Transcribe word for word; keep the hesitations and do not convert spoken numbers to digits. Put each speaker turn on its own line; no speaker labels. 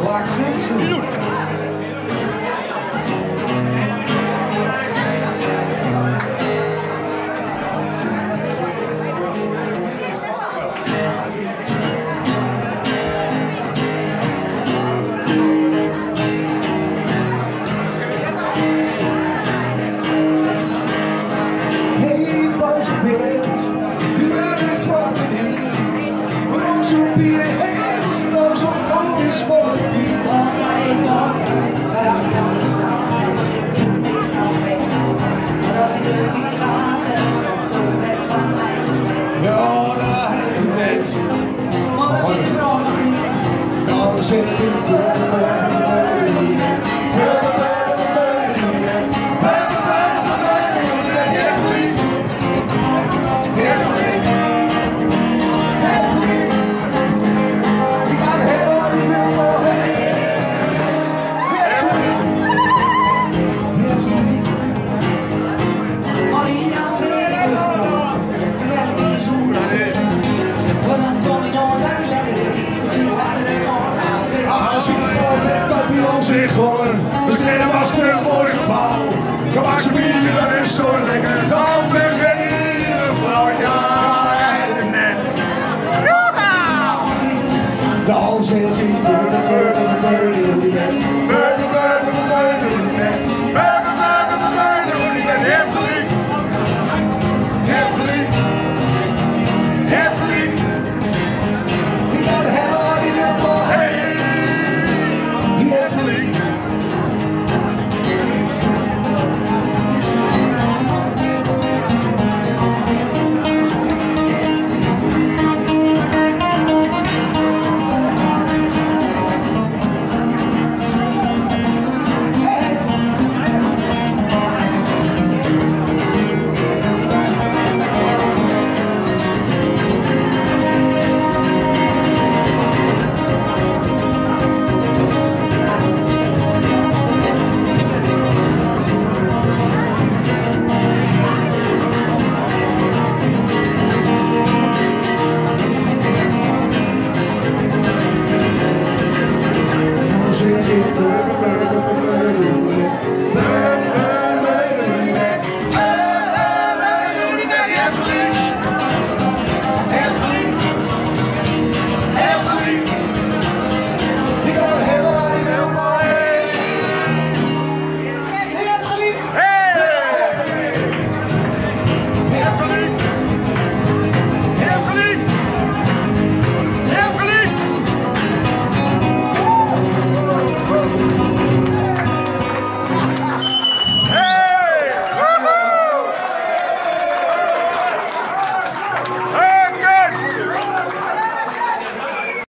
Laat ze doen.
We steden was een mooi gebouw. Gemaakte bieren is zo lekker. Dan vergeet je mevrouw, ja, het net. Dan zeg ik burger, burger, burger, hoe die bent. Burger, burger, burger, hoe die bent. Burger, burger, burger, hoe die bent. Hefteling. Hefteling. Hefteling. Die kan hebben waar die wil, maar hey. Hefteling. Burger, burger,